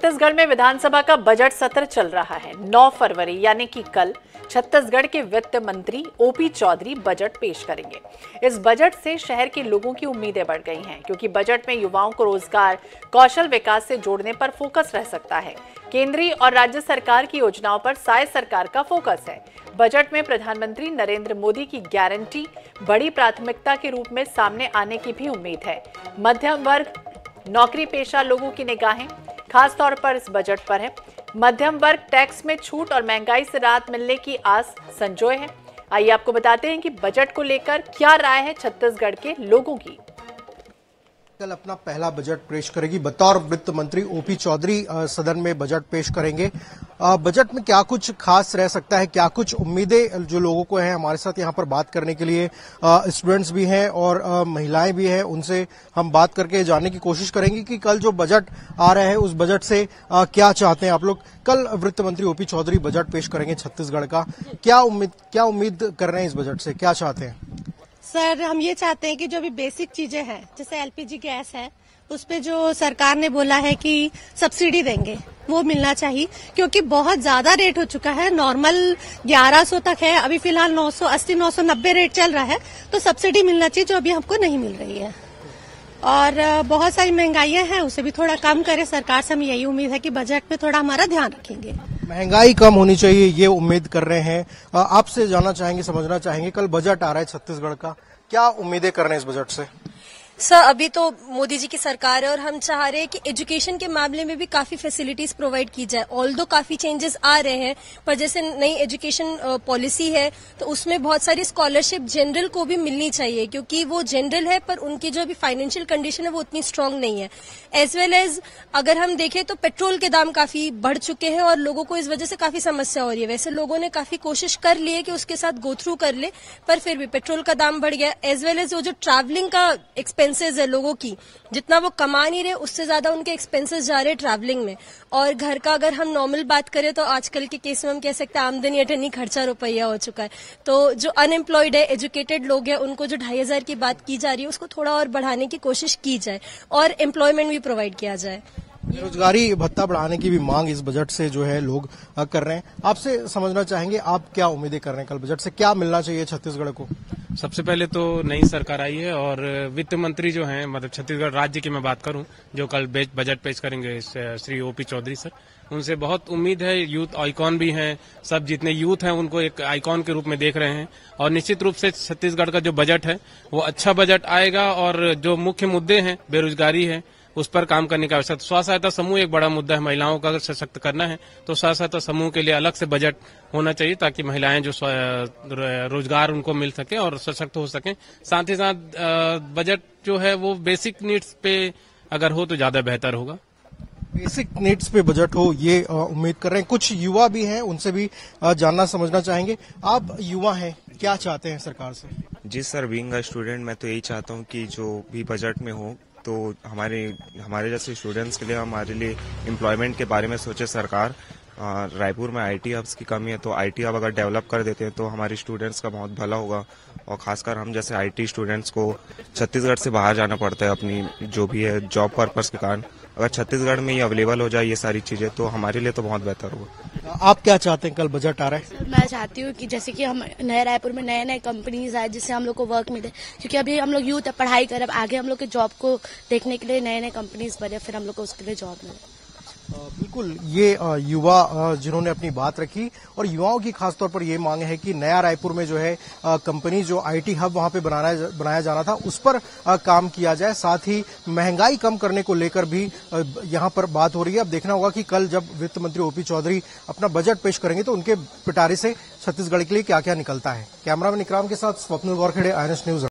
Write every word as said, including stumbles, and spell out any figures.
छत्तीसगढ़ में विधानसभा का बजट सत्र चल रहा है। नौ फरवरी यानी कि कल छत्तीसगढ़ के वित्त मंत्री ओपी चौधरी बजट पेश करेंगे। इस बजट से शहर के लोगों की उम्मीदें बढ़ गई हैं, क्योंकि बजट में युवाओं को रोजगार, कौशल विकास से जोड़ने पर फोकस रह सकता है। केंद्रीय और राज्य सरकार की योजनाओं पर साय सरकार का फोकस है। बजट में प्रधानमंत्री नरेंद्र मोदी की गारंटी बड़ी प्राथमिकता के रूप में सामने आने की भी उम्मीद है। मध्यम वर्ग, नौकरी पेशा लोगों की निगाहें खास तौर पर इस बजट पर है। मध्यम वर्ग टैक्स में छूट और महंगाई से राहत मिलने की आस संजोए है। आइए आपको बताते हैं कि बजट को लेकर क्या राय है छत्तीसगढ़ के लोगों की। कल अपना पहला बजट पेश करेगी बतौर वित्त मंत्री ओपी चौधरी सदन में बजट पेश करेंगे। बजट में क्या कुछ खास रह सकता है, क्या कुछ उम्मीदें जो लोगों को हैं। हमारे साथ यहाँ पर बात करने के लिए स्टूडेंट्स भी हैं और महिलाएं भी हैं। उनसे हम बात करके जानने की कोशिश करेंगे कि कल जो बजट आ रहा है उस बजट से क्या चाहते हैं आप लोग। कल वित्त मंत्री ओपी चौधरी बजट पेश करेंगे छत्तीसगढ़ का। क्या उम्मीद क्या उम्मीद कर रहे हैं इस बजट से, क्या चाहते हैं? सर, हम ये चाहते हैं कि जो भी बेसिक चीजें हैं, जैसे एलपीजी गैस है, उस पे जो सरकार ने बोला है कि सब्सिडी देंगे, वो मिलना चाहिए, क्योंकि बहुत ज्यादा रेट हो चुका है। नॉर्मल ग्यारह सौ तक है, अभी फिलहाल नौ सौ अस्सी नौ सौ नब्बे रेट चल रहा है, तो सब्सिडी मिलना चाहिए जो अभी हमको नहीं मिल रही है। और बहुत सारी महंगाइयां हैं, उसे भी थोड़ा कम करे सरकार से। हमें यही उम्मीद है कि बजट में थोड़ा हमारा ध्यान रखेंगे। महंगाई कम होनी चाहिए, ये उम्मीद कर रहे हैं। आपसे जानना चाहेंगे, समझना चाहेंगे, कल बजट आ रहा है छत्तीसगढ़ का, क्या उम्मीदें कर रहे हैं इस बजट से? सर, अभी तो मोदी जी की सरकार है और हम चाह रहे हैं कि एजुकेशन के मामले में भी काफी फैसिलिटीज प्रोवाइड की जाए। ऑल्दो काफी चेंजेस आ रहे हैं, पर जैसे नई एजुकेशन पॉलिसी है तो उसमें बहुत सारी स्कॉलरशिप जनरल को भी मिलनी चाहिए, क्योंकि वो जनरल है पर उनकी जो अभी फाइनेंशियल कंडीशन है वो उतनी स्ट्रांग नहीं है। एज वेल एज अगर हम देखें तो पेट्रोल के दाम काफी बढ़ चुके हैं और लोगों को इस वजह से काफी समस्या हो रही है। वैसे लोगों ने काफी कोशिश कर ली है कि उसके साथ गो थ्रू कर ले, पर फिर भी पेट्रोल का दाम बढ़ गया। एज वेल एज वो जो ट्रैवलिंग का एक्सपेंसेस है लोगों की, जितना वो कमा नहीं रहे उससे ज्यादा उनके एक्सपेंसेस जा रहे हैं ट्रैवलिंग में। और घर का अगर हम नॉर्मल बात करें तो आजकल के केस में हम कह सकते हैं आमदनी अठन्नी खर्चा रुपया हो चुका है। तो जो अनएम्प्लॉयड है, एजुकेटेड लोग हैं, उनको जो ढाई हजार की बात की जा रही है उसको थोड़ा और बढ़ाने की कोशिश की जाए और एम्प्लॉयमेंट भी प्रोवाइड किया जाए। बेरोजगारी भत्ता बढ़ाने की भी मांग इस बजट से जो है लोग कर रहे हैं। आपसे समझना चाहेंगे, आप क्या उम्मीदें कर रहे हैं, कल बजट से क्या मिलना चाहिए छत्तीसगढ़ को? सबसे पहले तो नई सरकार आई है और वित्त मंत्री जो हैं, मतलब छत्तीसगढ़ राज्य की मैं बात करूं, जो कल बजट पेश करेंगे श्री ओपी चौधरी सर, उनसे बहुत उम्मीद है। यूथ आइकॉन भी हैं, सब जितने यूथ हैं उनको एक आइकॉन के रूप में देख रहे हैं और निश्चित रूप से छत्तीसगढ़ का जो बजट है वो अच्छा बजट आएगा। और जो मुख्य मुद्दे हैं, बेरोजगारी है, उस पर काम करने की आवश्यकता। स्व सहायता समूह एक बड़ा मुद्दा है, महिलाओं का अगर सशक्त करना है तो स्व सहायता समूह के लिए अलग से बजट होना चाहिए, ताकि महिलाएं जो रोजगार उनको मिल सके और सशक्त हो सकें। साथ ही साथ बजट जो है वो बेसिक नीड्स पे अगर हो तो ज्यादा बेहतर होगा। बेसिक नीड्स पे बजट हो, ये उम्मीद कर रहे हैं। कुछ युवा भी हैं, उनसे भी जानना समझना चाहेंगे। आप युवा हैं, क्या चाहते हैं सरकार से? जी सर, बीइंग अ स्टूडेंट मैं तो यही चाहता हूँ कि जो भी बजट में हो तो हमारे हमारे जैसे स्टूडेंट्स के लिए, हमारे लिए एम्प्लॉयमेंट के बारे में सोचे सरकार। रायपुर में आईटी हब्स की कमी है, तो आईटी हब अगर डेवलप कर देते हैं तो हमारे स्टूडेंट्स का बहुत भला होगा। और खासकर हम जैसे आईटी स्टूडेंट्स को छत्तीसगढ़ से बाहर जाना पड़ता है अपनी जो भी है जॉब पर्पस के कारण। अगर छत्तीसगढ़ में ये अवेलेबल हो जाए ये सारी चीजें तो हमारे लिए तो बहुत बेहतर होगा। आप क्या चाहते हैं, कल बजट आ रहा है? मैं चाहती हूँ कि जैसे कि हम नए रायपुर में नए नए कंपनीज आए, जिससे हम लोग को वर्क मिले, क्योंकि अभी हम लोग यूथ पढ़ाई कर, अब आगे हम लोग के जॉब को देखने के लिए नए नए कंपनीज बने, फिर हम लोग को उसके लिए जॉब मिले। बिल्कुल, ये युवा जिन्होंने अपनी बात रखी और युवाओं की खासतौर पर ये मांग है कि नया रायपुर में जो है कंपनी, जो आईटी हब वहां पे बनाना बनाया जाना था, उस पर काम किया जाए। साथ ही महंगाई कम करने को लेकर भी यहां पर बात हो रही है। अब देखना होगा कि कल जब वित्त मंत्री ओपी चौधरी अपना बजट पेश करेंगे तो उनके पिटारे से छत्तीसगढ़ के लिए क्या क्या निकलता है। कैमरामैन इकराम के साथ Swapnil Gaurkhede, I N S news.